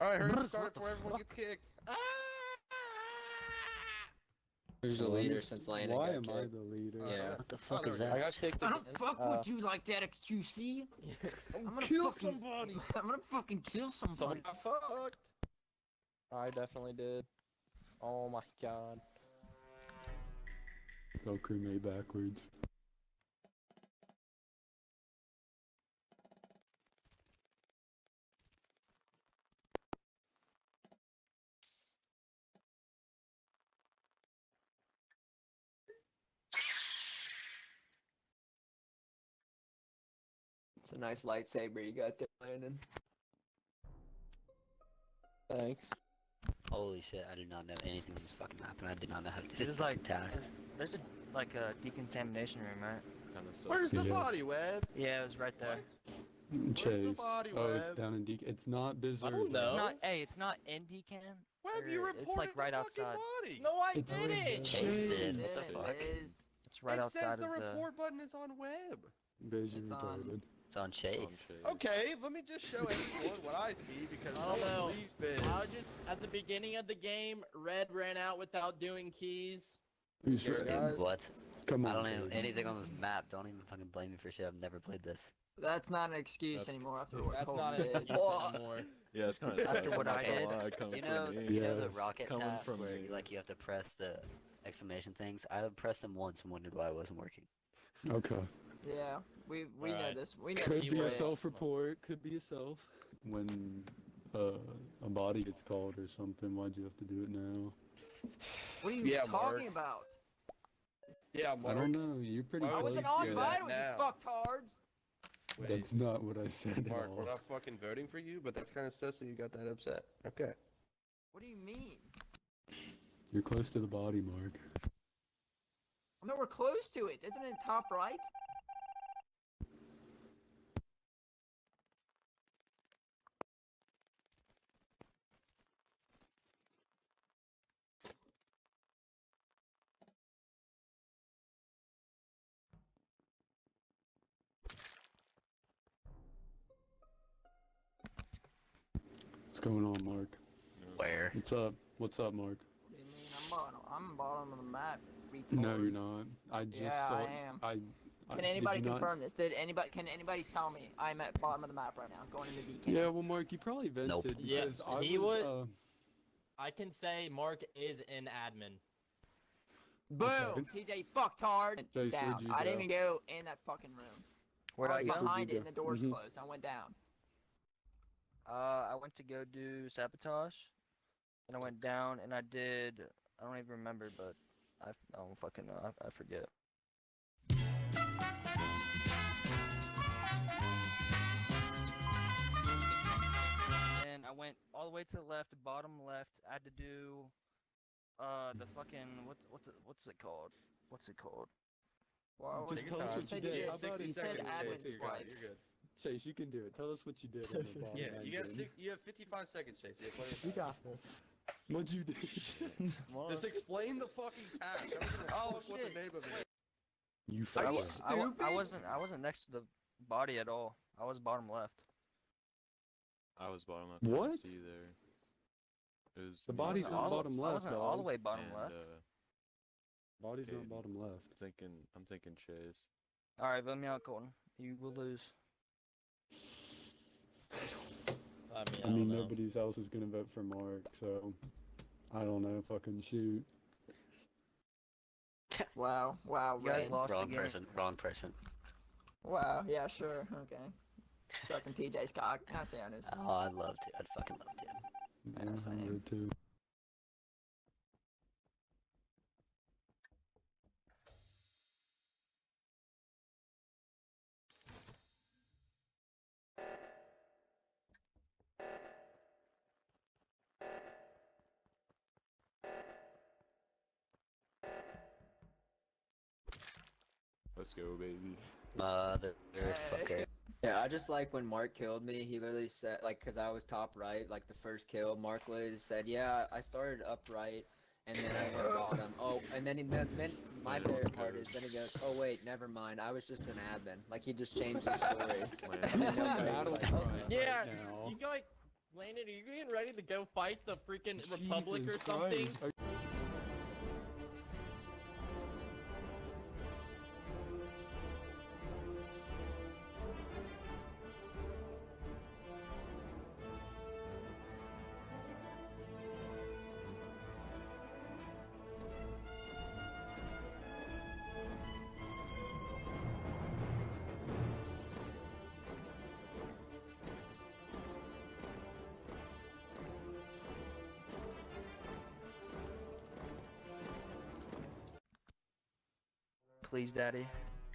Alright, hurry up, start it before everyone gets kicked. Who's the leader since Landon Why got am I kicked? the leader? Yeah. What the fuck there is we go. that? I got kicked I don't again. fuck with you like that, XQC. I'm gonna Kill fucking, somebody! I'm gonna fucking kill Someone somebody. got fucked! I definitely did. Oh my god. Go crewmate backwards. It's a nice lightsaber you got there, Landon. Thanks. Holy shit, I do not know anything in this fucking map, and I do not know how to do This is like tasks. there's a decontamination room, right? Kind of Where's the Yes. body, Web? Yeah, it was right there. Chase. body, Oh, it's Web? down in D. It's not Bizarre. I don't It's know. not. Hey, it's not in Decan. Web, you Or- reported it's like right the fucking outside. body! No, I It's didn't. right Chase did. Yeah, What the fuck? it is. It's right it outside says of the the. report button is on Web. Biz, It's you're on. retarded. It's on Chase. Okay, let me just show everyone what I see because I no don't know. one believes Biz. I was just at the beginning of the game. Red ran out without doing keys. Who's Here, right? guys. What? Come I on. don't know Cade. anything on this map. Don't even fucking blame me for shit. I've never played this. That's not an excuse That's- anymore after what That's Cole not an did. excuse anymore. Yeah, it's kind of After sad. what I'm I not gonna did. lie, coming You know, from me. you know the Yes. rocket Coming task from where me. you have to press the exclamation things. I pressed them once and wondered why it wasn't working. Okay. Yeah, we know Alright. this. We know Could this. be a Right. self-report. Could be a self. When a body gets called or something, why'd you have to do it now? What are you Yeah, talking Mark. about? Yeah, I Mark. don't know. You're pretty I I close. wasn't Let's on do to that Vital, you now. fucktards. Wait, That's not what I said at Mark, all. we're not fucking voting for you, but that's kind of sus that you got that upset. Okay. What do you mean? You're close to the body, Mark. I'm nowhere close to it. Isn't it top right? What's going on, Mark? Where? What's up? What's up, Mark? What do you mean? I'm bottom of the map. No, retard. you're not. I just Yeah, saw. I am. I Can did anybody you not- confirm this? Can anybody tell me I'm at bottom of the map right now, going into DK? Yeah, well, Mark, you probably vented Nope. because Yes, I he was. would- I can say Mark is an admin. Boom! Okay. TJ fucktard. Jace, Down. where'd you I didn't go? even go in that fucking room. Where'd I I was go? Where'd you behind it go? and the doors Mhm. closed. I went down. I went to go do sabotage, and I went down and I did. I don't even remember, but I don't fucking know. I forget. And I went all the way to the left, bottom left. I had to do the fucking what's it called? What's it called? Well, Just Take tell your us time. what you said did. you How about you it? said seconds, admin Chase. You're good, twice. you're good. Chase, you can do it. Tell us what you did on the bottom. Yeah, line, you got dude. 6. You have 55 seconds, Chase. You have plenty of You time. got this. What'd you do? Just explain the fucking task. I don't give a Oh, fuck what the shit. name of it. You Are fucked you up. stupid? I wasn't next to the body at all. I was bottom left. I was bottom left. What? I didn't see there. It was The me body's and not all, bottom I left, wasn't all the dog. way bottom and, left. Body's not Caden. bottom left. I'm thinking Chase. All right, vote me out, Colton. You will lose. I mean, nobody else is gonna vote for Mark, so I don't know. Fucking shoot. Wow, wow, You guys Rain. lost Wrong the game. person. Wrong person. Wow, yeah, sure, okay. Fucking TJ's cock. I say honest. Oh, I'd love to. I'd fucking love to. Yeah, know, I same. would too. Let's go, baby. Mother fucker. Yeah, I just like when Mark killed me, he literally said, like, cause I was top right, like the first kill, Mark literally said, yeah, I started up right, and then I went bottom. Oh, and then then my Landon, let's favorite part go. is then he goes, oh wait, never mind, I was just an admin. Like he just changed the story. Landon, And let's then go. I was like, oh, Yeah, now. you like Landon, are you getting ready to go fight the freaking Republic or Jesus something? Christ. Please, Daddy.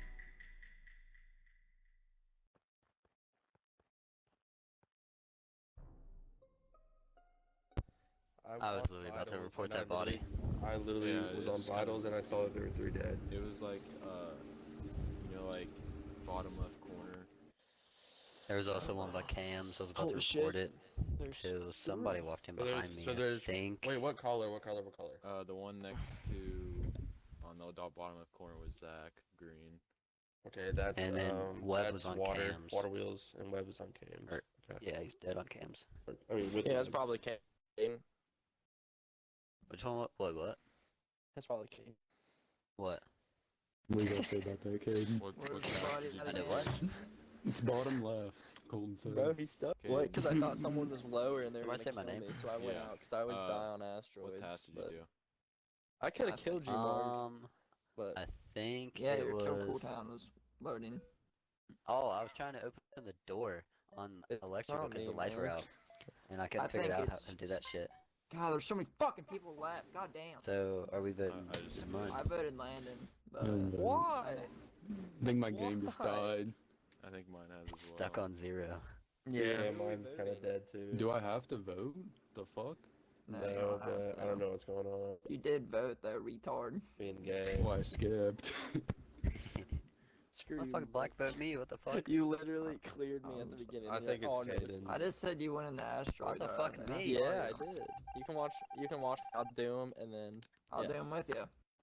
I was watched literally about to Vitals, report and that body. I literally Yeah, was it on was kinda- Vitals and I saw that there were 3 dead. It was like, like bottom left corner. There was also one by Cams. I was about Holy to shit. report it There's till somebody walked in So there's- behind me. so I there's- think. Wait, what color? What color? What color? The one next to on the bottom left corner was Zach Green. Okay, that's And then Webb that's was on water, cams. water wheels, and Webb was on cams. Or- Okay. Yeah, he's dead on Cams. I mean, with Yeah, it's Webb. probably Kane. Which one? What? That's probably Kane. What? What you gotta say about that, Caden? What Where's the task body did you at I do? did what? It's bottom left. Colton said. Bro, he stuck. Okay. What? Because I thought someone was lower and they were Am I gonna saying my kill name? me, so I went Yeah. out because I always Uh, die on asteroids. What task did you but do? I could have killed you, Mark. But I think Yeah, it your kill was. cooldown was loading. Oh, I was trying to open the door on It's electrical not because the me, lights were Mark. out, and I couldn't I figure think out how it's to do that shit. God, there's so many fucking people left. God damn. So are we voting? I just- Mine? I voted Landon, but And, why? I think my game just Why? died. I think mine has as well. Stuck on 0. Yeah, mine's kind of dead too. Do I have to vote? The fuck? no, No, you don't have but I to. don't know what's going on. You did vote though, retard. Being gay. Well, I skipped. Screw you. Motherfucker black vote me. What the fuck? You literally cleared me at the beginning. I You're think like, it's "Oh, no, Caden. I just said you went in the asteroid. the though, fuck, and I me? Yeah, I started. did. You can watch. You can watch. I'll do them, and then I'll Yeah. do them with you.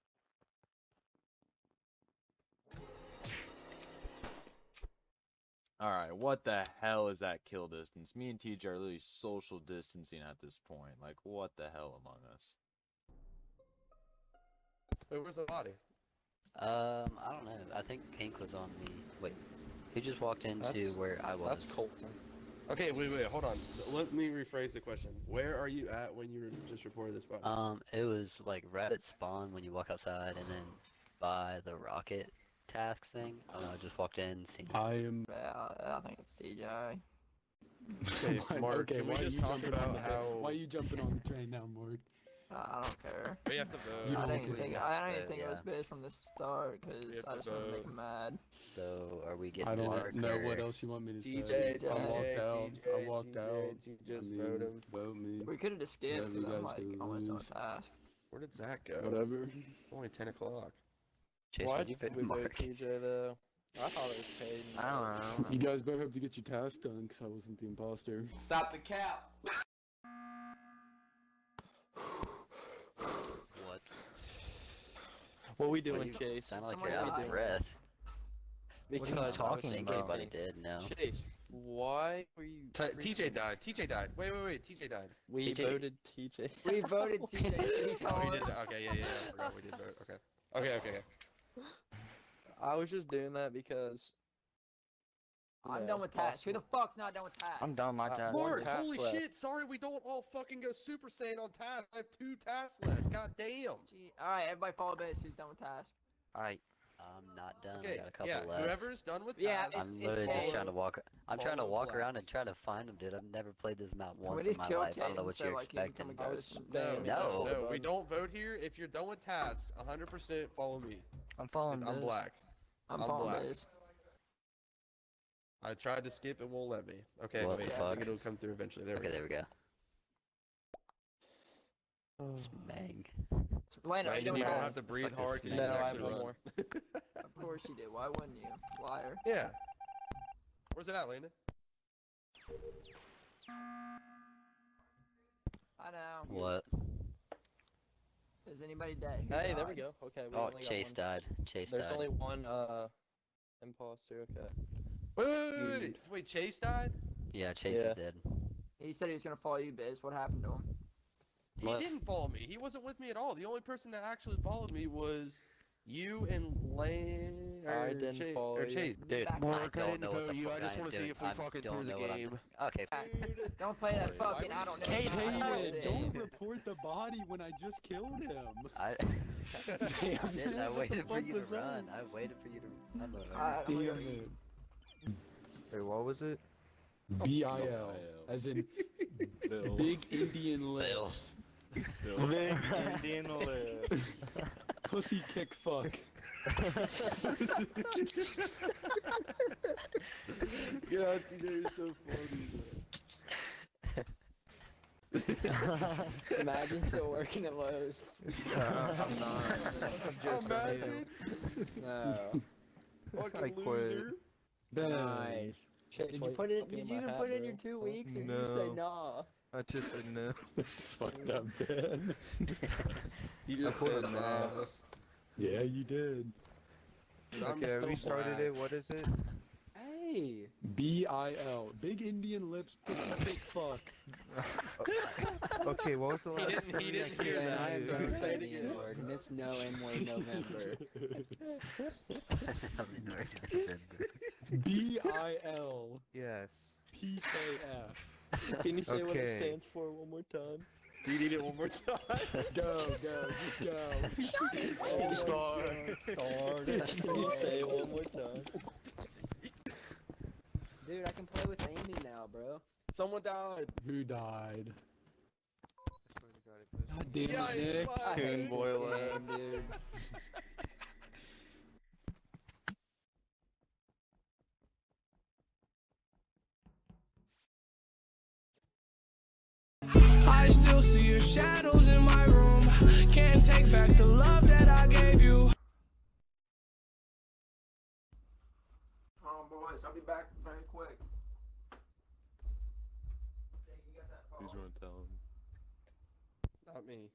Alright, what the hell is that kill distance? Me and TJ are literally social distancing at this point. Like, what the hell among us? Wait, where's the body? I don't know. I think Pink was on me. Wait, who just walked into That's- where I was? that's Colton. Okay, wait, hold on. Let me rephrase the question. Where are you at when you just reported this body? It was like right at spawn when you walk outside, and then by the rocket task thing. I don't know. I just walked in, seen. I am. Yeah, I think it's TJ. Okay, Mark, okay, can we why are just you talk jumping about on the- how Why are you jumping on the train now, Mark? I don't care. we have to vote? You I don't didn't care. think I didn't Yeah, think it was yeah. bad from the start because We have I to just want to make vote. him mad. So are we getting I don't Mark know or... what else you want me to say. TJ, I walked out. I TJ, walked out. Just I mean, vote him. Vote me. We could have just skipped Whatever you because I'm guys like do, almost done lose. with task. Where did Zach go? Whatever. Only 10 o'clock. Chase, Why why'd you did vote we vote Mark? TJ though? I thought it was Caden. I don't know. You guys better hope to get your task done, because I wasn't the imposter. Stop the cap. What? What we What doing, you- Chase? Sound like Someone you're out of died. breath. Because you I was talking I think about? everybody did now. Chase, why were you? TJ died. TJ died. Wait. TJ died. We TJ. voted TJ. We voted TJ. Oh, you retard. did. Okay, yeah. I forgot we did vote. Okay. I was just doing that because. I'm Yeah, done with task. Who the possible. fuck's not done with task? Oh, Oh, I'm done my task. Mark, task holy left. shit! Sorry, we don't all fucking go Super Saiyan on task. I have 2 tasks left. God damn. Alright, everybody follow base. Who's done with task? Alright. I'm not done. Okay, I got a couple yeah. left. Whoever's done with Yeah, tasks. I'm it's literally just Caden. trying to walk. I'm trying to follow walk Black. around and try to find them, dude. I've never played this map Can we once in just my kill life. I don't know Caden what so you're like he can expecting. become a I was ghost? and- spamming No. No, we don't vote here. If you're done with tasks, 100% follow me. I'm 'cause following I'm black. I'm I'm following black. base. I tried to skip, it won't let me. Okay, What wait, the I fuck? think it'll come through eventually. There Okay, we there we go. Oh. Smang. Landon, are you go. doing You don't task? have to breathe Fuck this hard. 'cause you man. No, can I have actually one run. more. Of course you did. Why wouldn't you? Liar. Yeah. Where's it at, Landon? I know. What? Is anybody dead? Who Hey, there we died? go. Okay. We Oh, only got Chase one. died. Chase There's died. only one imposter. Okay. Wait, Chase died? Yeah, Chase Yeah. is dead. He said he was gonna follow you, Biz. What happened to him? He didn't follow me. He wasn't with me at all. The only person that actually followed me was you and Lane I didn't follow you. Chase. Dude, Mark, I don't didn't know what vote the you. I fuck just am want to see doing. if we I fucking don't threw the know what I'm game. Okay. Don't play that Wait, fucking. why I don't know. Hey, Hayden, don't report the body when I just killed him. I Damn I waited for What you to was that? run. I waited for you to run. Damn it. Wait, what was it? B-I-L, as in Bill. Big Indian Lips. Big Indian lip. Pussy kick fuck. God, TJ, you're so funny. Imagine still working at Lowe's. I'm not. I'm just Imagine. No. Fucking I quit. loser. Nice. Did you put it? Did you even put it in your 2 weeks, or did you say nah? I just said no. That's fucked up, Ben. You just I put said it nah. now. Yeah, you did. I'm Okay, I still restarted black. it. What is it? Hey. B-I-L, Big Indian Lips, pussy kick fuck. Okay, what was the last didn't- he three? didn't I hear can't Yeah, that, I am do. so gonna say say it the again. N-word, and it's no N-word November. B-I-L, Yes. P-K-F. Can you say what it Okay. stands for one more time? Do you need it one more time? Go, just go. Start. Can you say it one more time? Dude, I can play with Amy now, bro. Someone died. Who died? God damn Yeah, it, Nick. it's I hate Coon this boiler. game, dude. I still see your shadows in my room. Can't take back the love that I gave you. Oh, boys, I'll be back very quick. Who's gonna tell him? Not me.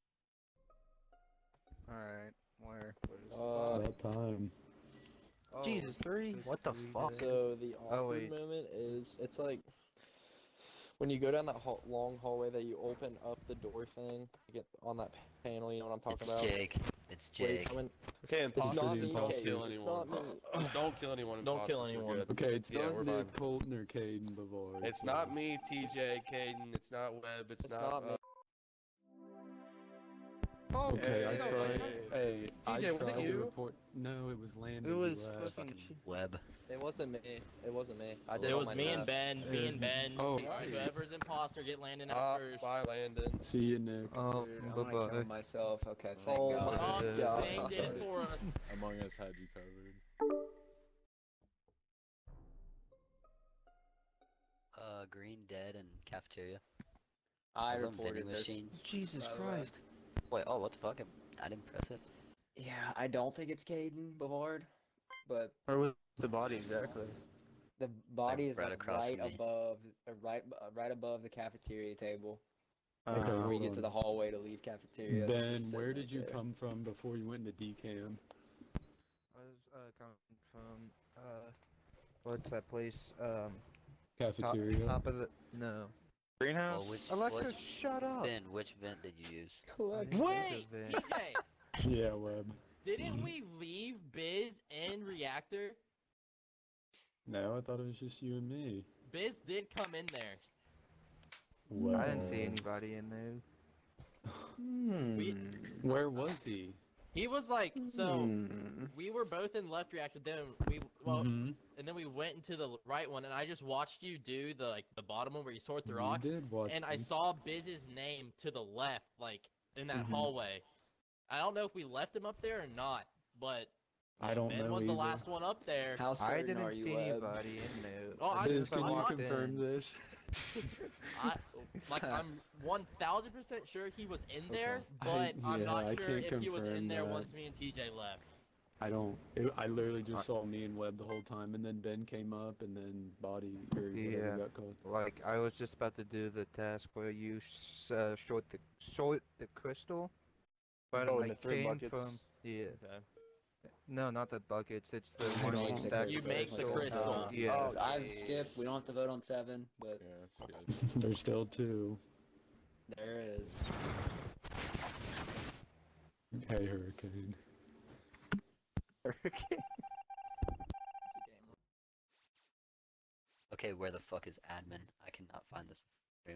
Alright, where? It's about time. Oh, Jesus, 3? What the fuck? So the Oh, awkward wait. moment is, it's like when you go down that long hallway that you open up the door thing, you get on that panel, you know what I'm talking It's about? Jake. It's Where you Jake. come in- Okay, It's imposters, not just me, don't Kate. kill It's anyone. not me. Just don't kill anyone. Don't kill imposters, we're anyone. good. Okay, it's Yeah, not we're Nick, fine. Colton, or Caden Bavard. It's not me, TJ, Caden. It's not Webb. It's not me. Oh, Okay, I hey, tried. Hey, I TJ, was it tried to you? report. No, it was Landon. It who was left. fucking Web. It wasn't me. It wasn't me. I did It all was my me and tasks. Ben. Me and Ben. Oh, Whoever's imposter, get Landon out first. Bye, Landon. See you, Nick. Oh, Dude, I'm gonna kill bye-bye. myself. Okay, thank Oh God. Oh, my God. Bang did it for us. Among Us had you covered. Green Dead and cafeteria. I was on vending reported this. machine. Jesus by the way. Christ. Wait, oh, what the fuck? I didn't press it. Yeah, I don't think it's Caden Bavard, but Where was the body exactly? the body is right like across right from me. above, right above the cafeteria table. Okay, Like before you hold get to on. the hallway to leave cafeteria. it's Ben, just where sitting did right you there. come from before you went into DCAM? I was coming from what's that place? Cafeteria. Top of the no. Greenhouse. Well, which- Alexa, which- shut up. Ben, which vent did you use? Wait, Vent. TJ, Yeah, Web. didn't we leave Biz and Reactor? No, I thought it was just you and me. Biz did come in there. Well, I didn't see anybody in there. We, Where was he? he was like, so Hmm. we were both in left reactor. Then we Mhm. and then we went into the right one, and I just watched you do the bottom one where you sort the You rocks, did watch and I me. saw Biz's name to the left, like in that Mhm. hallway. I don't know if we left him up there or not, but I don't Ben know was the either. last one up there. How I certain are didn't you, see Web? anybody in there. Oh, I Biz, just- can I'm you not confirm this? I'm 1000% sure he was in there, I- but I'm yeah, not I sure can't if he was in confirm there that. once me and TJ left. I don't. I literally just saw me and Webb the whole time, and then Ben came up, and then Body or whatever Yeah. got called. Like I was just about to do the task where you short the crystal, but Oh, it and like the three came buckets. from yeah. Okay. No, not the buckets. It's the You one make you the stack. You make the crystal. Yeah. Oh, I've skipped. We don't have to vote on 7, but Yeah, that's good. There's still 2. there is. Hey, Hurricane. Okay, where the fuck is admin? I cannot find this room.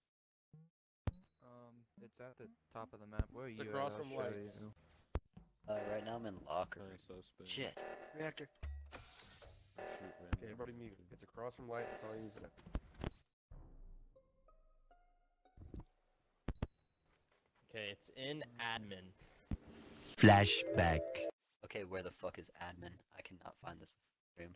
It's at the top of the map. Where are It's you? across I'll from show lights. you. Right now I'm in locker. Very suspect. Shit. Reactor. Shoot, man. Okay, everybody mute. It's across from lights. That's all you use it. Okay, it's in admin. Flashback. Okay, where the fuck is admin? I cannot find this room.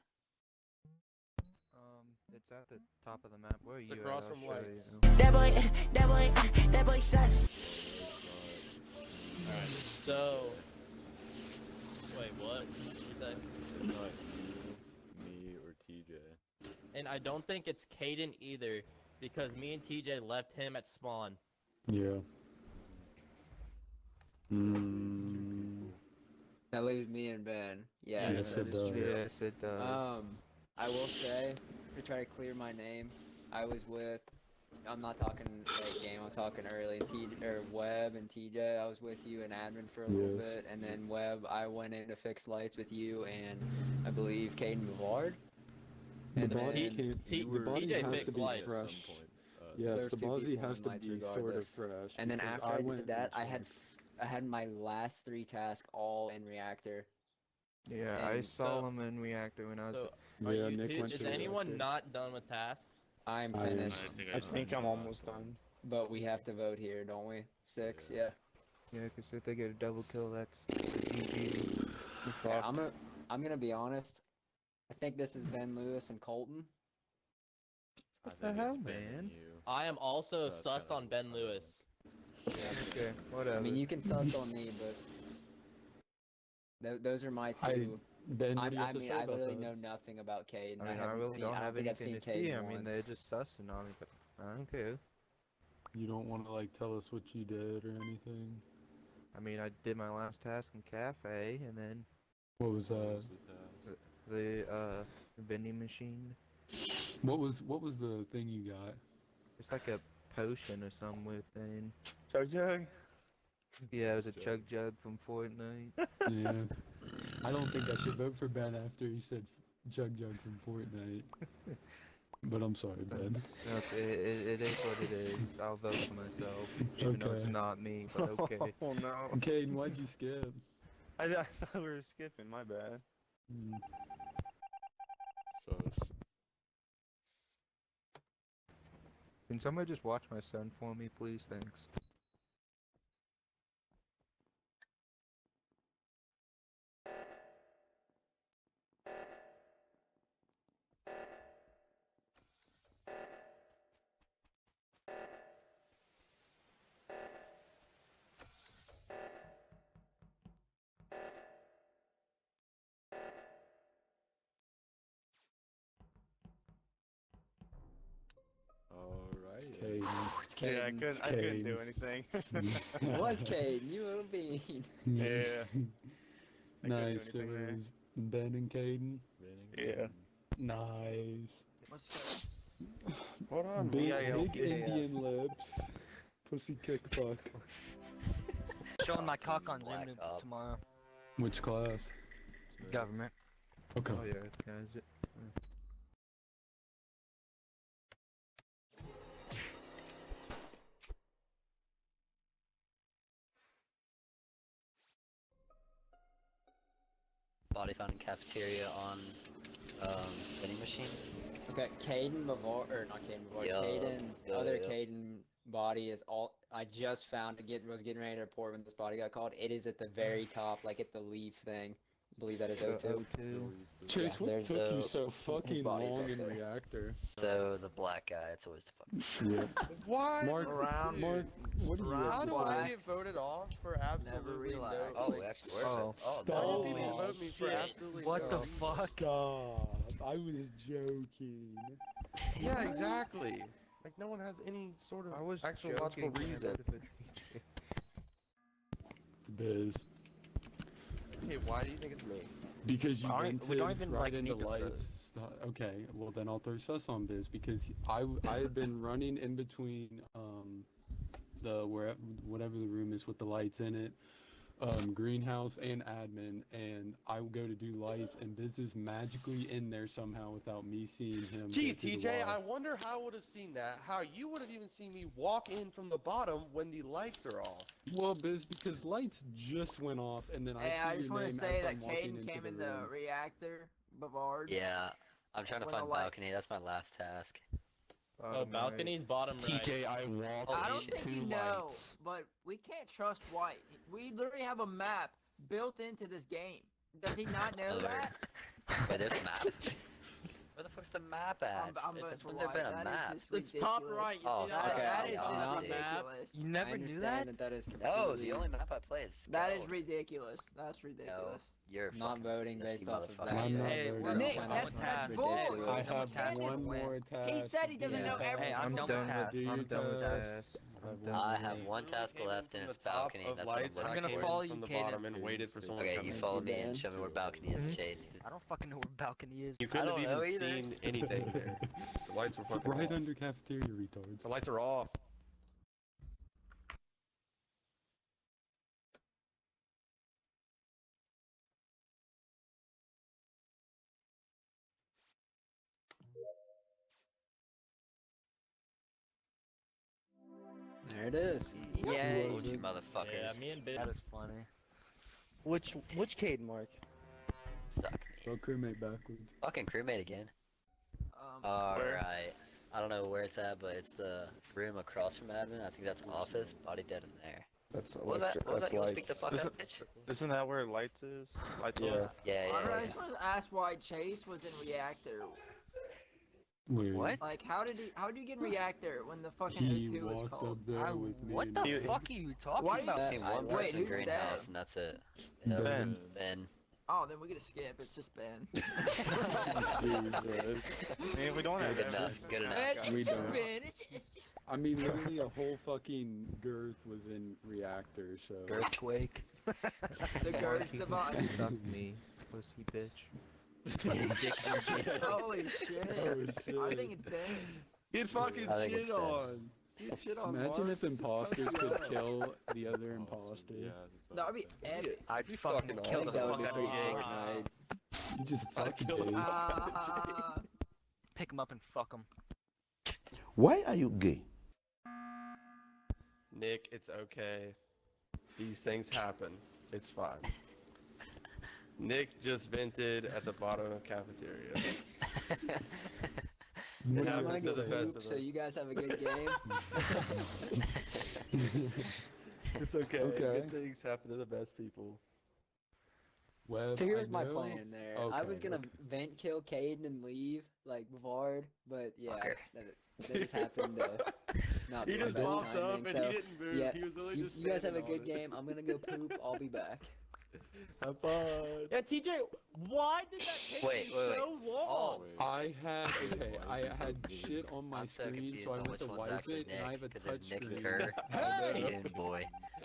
It's at the top of the map. Where are It's you? across I'll from show lights. you. That boy sus. Alright, so... Wait, what? What'd you say? It's not you, me, or TJ. And I don't think it's Caden either, because me and TJ left him at spawn. Yeah. That leaves me and Ben. Yes, Yes, it does. Yes, it does. I will say, to try to clear my name, I was with, I'm not talking late game, I'm talking early, Webb and TJ, I was with you and admin for a little Yes. bit, and then Webb, I went in to fix lights with you and I believe Caden Bavard. The And body then- can't. T- The body TJ has fixed to be lights. At some fresh. point, Yes, There's the two body people has on to lights be sort of regardless. fresh. And then because after I went did and that, I checked. had my last 3 tasks all in reactor. Yeah, I and saw so- him in reactor when I was. So, are Yeah, you, Nick went is to anyone reactor. not done with tasks? I'm I am. finished, I think I'm almost done. but we have to vote here, don't we? 6, yeah. Yeah, because if they get a double kill, that's GG. Yeah, I'm gonna be honest. I think this is Ben Lewis and Colton. I What the think hell, it's Ben and man? you. I am also So that's sus kinda on Ben what I Lewis. Okay, whatever. I mean, you can suss on me, but those are my 2. Ben, what do you have to mean, say I about literally that? know nothing about Cade. I mean, I haven't really seen, don't I have think I've anything seen to see. Cade I mean, once. they're just sussing on me, but I don't care. You don't want to like tell us what you did or anything. I mean, I did my last task in cafe, and then What was What that? was the task? the vending machine. What was the thing you got? It's like a potion or some weird thing. Chug jug. Yeah, it was a chug jug from Fortnite. Yeah. I don't think I should vote for Ben after he said Jug from Fortnite. But I'm sorry, Ben. No, it is what it is. I'll vote for myself, even though it's Okay. not me. But okay. Oh no. Caden, why'd you skip? I thought we were skipping. My bad. Hmm. Sus. Can somebody just watch my son for me, please? Thanks. Alright. Caden. It's Yeah, I Caden. couldn't do Caden. anything. It was Caden, you little bean. Yeah. I couldn't do Nice. So anything it there. was Ben and Caden. Yeah. Nice. Hold on. Big, yeah, big yeah. Indian lips. Pussy kick fuck. Showing my cock on Black Zoom up. tomorrow. Which class? Government. Okay. Oh yeah, guys. Body found in cafeteria on vending machine. Okay, Caden Bavard, or not Caden Bavard, Yeah, Caden, yeah, other yeah. Caden body is all, I just found, was getting ready to report when this body got called. It is at the very top, like at the leaf thing. I believe that is O2. Chase, Yeah, what there's took you the- so fucking body's long up in there. reactor? So the black guy, it's always the fucking. Yeah. What? Mark, Around- Mark, what do you How have do to I say? get voted off for absolutely no? Oh, like, we actually were. Oh. Why Stop. did people vote me for shit. absolutely What no the reason? fuck? Stop. I was joking. Yeah, exactly. Like no one has any sort of I was actual joking logical when I reason. voted for TJ. It's Biz. Okay, why do you think it's me? Because you We vented don't even, right like, into need to vote. lights. Okay, well then I'll throw sus on Biz because I have been running in between whatever the room is with the lights in it, greenhouse and admin, and I will go to do lights and Biz is magically in there somehow without me seeing him. Gee, go through the TJ, I wall. wonder how I would have seen that. How you would have even seen me walk in from the bottom when the lights are off. Well, Biz, because lights just went off and then Hey, I I see just your want name to say as that I'm walking Caden into came the in the room. reactor, Bavard. Yeah, I'm trying to When the find light- balcony. That's my last task. Oh, balcony's bottom right. TJ, I walked I don't shit. think you know, but we can't trust White. We literally have a map built into this game. Does he not know Alert. that? Wait, there's a map. Where the fuck's the map at? I'm voting Since for when's there been White. a That map? is just It's top ridiculous. right. You Oh, see fuck. that? That is Yeah, just no. ridiculous. You I never knew understand that? that is No, completely the only map I play is That is Skeld. ridiculous. That's No, ridiculous. you're not fucking voting nuts, based you off of motherfucker. that. I'm not Hey, voting. we're Nick, done that's with that's tasks. bull. I You have can't one just- more task. He said he doesn't Yeah. know every Hey, I'm single done with thing. tasks. I'm done with Task. tasks. I have one task Came in left from and the it's top balcony. of That's what lights, I'm and I'm I gonna came follow in you, from the Kaden. bottom and waited for someone to Okay, come you in. follow me Dan. and show me where balcony is, Chase. I don't fucking know where balcony is. You couldn't don't have know even either. seen anything there. The lights were It's fucking right off. under cafeteria, retards. The lights are off. There it is. Yay. Told you motherfuckers. Yeah, me and Biz. That is funny. Which Caden, Mark? Suck me. Go crewmate backwards. Fucking crewmate again. Alright. I don't know where it's at, but it's the room across from admin. I think that's office. Body dead in there. That's What was that? What was that? You wanna speak the fuck Is up, bitch? Isn't that where lights is? Lights Yeah. on? Yeah, I just want to ask why Chase was in reactor. Weird. What? Like, how did you get in reactor when the fucking He O2 was walked called? up there with me. What and- the fuck are you talking Why do you- about? I've seen one Wait, person in who's greenhouse, that? and that's it. Ben. Ben. Oh, then we get to skip. It's just Ben. Jesus. Man, we don't have Good that. enough. Good enough. Man, it's We just don't. Ben. It's just... I mean, literally a whole fucking girth was in reactor, so. Earthquake. The Gurge device. Suck me, pussy bitch. Holy shit. Holy I shit. think it's Ben. Get fucking I think it's shit Ben. on. Get shit on. Imagine Mark. if imposters could kill the other imposter. Yeah, That would be epic. I'd Be fucking fucking kill the awesome. That fuck would be out of pretty Jake. Fortnite. You just fuck killed him. Jake. Pick him up and fuck him. Why are you gay? Nick, it's okay. These things happen. It's fine. Nick just vented at the bottom of cafeteria. Then It I'm gonna happens to go the best poop, of so us. you guys have a good game. It's okay. Okay. Good things happen to the best people. Web, So here's I my know- plan there. I was Okay, gonna okay. vent kill Caden and leave, like Bavard, but yeah, Fucker. that just happened to not He be the just best popped up timing. and So he didn't move. yeah, He was literally you, just you guys have a standing good on it. game. I'm gonna go poop. I'll be back. Have fun. Yeah, TJ, why did that take Wait, you wait, so long? I had I had shit on my I'm so screen, confused so I on went which to one's wipe actually it, and I have a Nick, 'cause there's touch Nick screen. and Kerr. Hey! Dude, boy.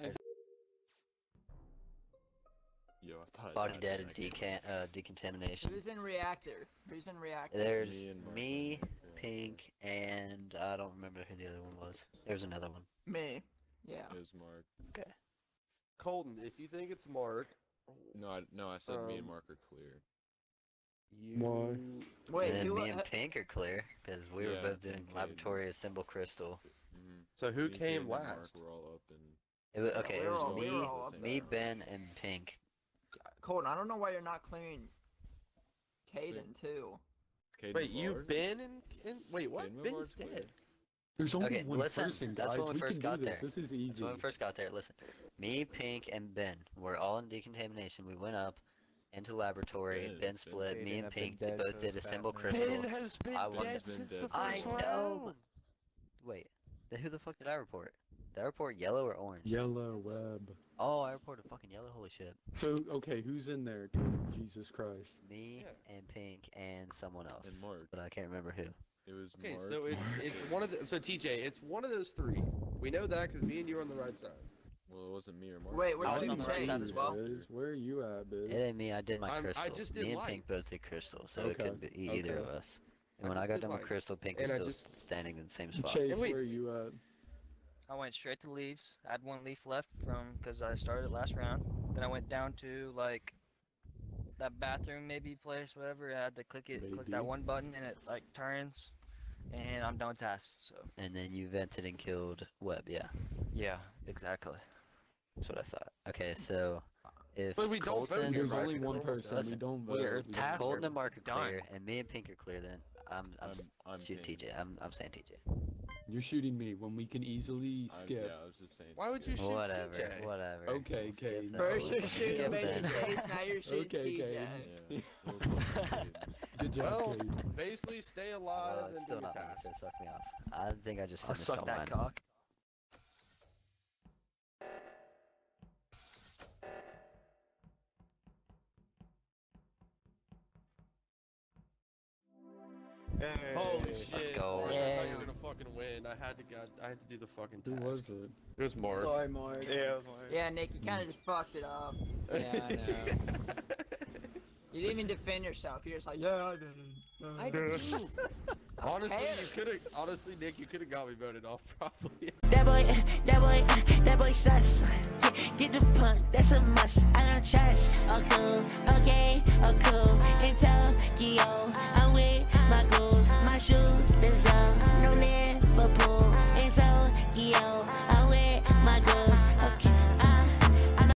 Yo, I thought Body that dead was and decontamination. Who's in reactor? Who's in reactor? There's Me and Mark. me, Pink, and I don't remember who the other one was. There's another one. Me. Yeah. It was Mark. Okay. Colton, if you think it's Mark, No, I said me and Um, Mark are clear. you. Why? Wait, and then who? me and Pink are clear because we were Yeah, both doing and Caden. laboratory assemble crystal. So who Me and Caden came and Mark last? were all up in. It was, okay, we it were was all- we me, were all up me, there. Ben, and Pink. Colton, I don't know why you're not clearing Caden too. Caden Wait, you've Bard? been in wait, what? Caden Ben's Bard's clear. dead. There's only Okay, one listen, person, that's guys. when we first can got do this. there. This is So easy. when we first got there, listen, me, Pink, and Ben were all in decontamination. We went up into laboratory. Ben- Ben split. Caden Me and have been Pink dead both for did about assemble now. crystal. Ben has been I was- dead been since dead the for I first know. round. Wait, then who the fuck did I report? Did I report yellow or orange? Yellow web. Oh, I reported fucking yellow. Holy shit. So okay, who's in there? Jesus Christ. Me Yeah. and Pink and someone else. And Mark. But I can't remember who. It was Okay, Mark. so it's one of the TJ, it's one of those three. We know that because me and you are on the right side. Well, it wasn't me or Mark. Wait, where's I was Big on the right Chase? side as well. Biz, where are you at, Biz? It ain't me. I did my I crystal. just did me and Pink lights. both did crystal, so Okay, it could be either of okay. us. And I when I just got did done with lights. crystal, Pink was And I still just- standing in the same spot. Chase, And wait- where are you at? I went straight to leaves. I had 1 leaf left from because I started last round. Then I went down to like that bathroom maybe place, whatever. I had to click Maybe. that one button, and it like turns, and I'm done with tasks. So And then you vented and killed Webb. Yeah, yeah, exactly. that's what I thought. Okay, so if But we don't vote Colton, here, There's Mark. only one person. We Listen, don't vote. we're We if just- tasked. Colton and Mark are Done. clear, and me and Pink are clear, then I'm shooting Pink. TJ. I'm saying TJ. You're shooting me when we can easily skip. Yeah, I was just saying. Why would you shoot Whatever, TJ? whatever. Okay, We'll skip okay. then. First you're We'll shooting skip Big then. Chase, now you're shooting Okay, TJ. okay. Yeah, a little self-inflated. Good job, Well, Cade. basically, stay Well, alive it's and do still your not mine, tasks. so suck me off. I think I just I'll finished suck all that mine. cock. Holy shit! go. Mark, I thought you Yeah. were gonna fucking win. I had to do the fucking Who task. was it? It was Mark. Sorry, Mark. Yeah, it was mine. Yeah, Nick, you kind of just fucked it up. Yeah, I know. You didn't even defend yourself. You're just like, yeah, I did. I did too. Honestly, Okay. you could have. Honestly, Nick, you could have got me voted off probably. That boy sus.